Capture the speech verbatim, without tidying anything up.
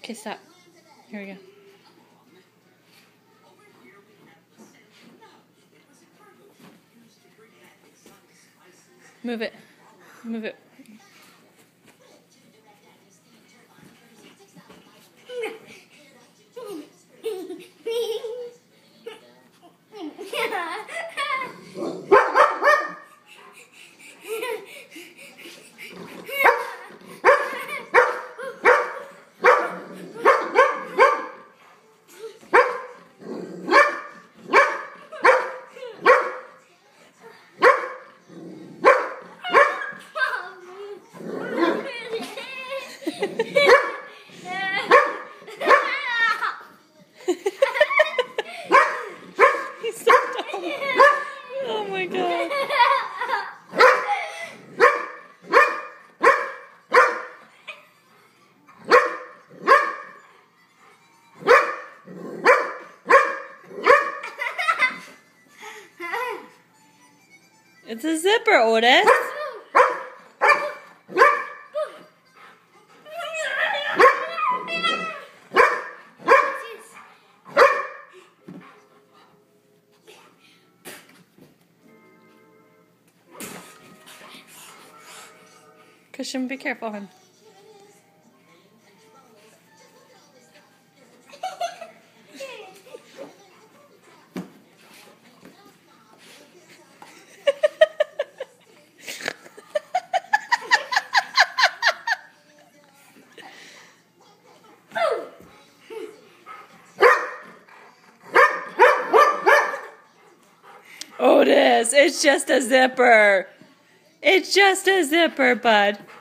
Okay, stop. Here we go. Move it. Move it. He's so dumb. Oh my god. It's a zipper, Otis. Cushion, be careful, hon. Otis, it's just a zipper. It's just a zipper, bud.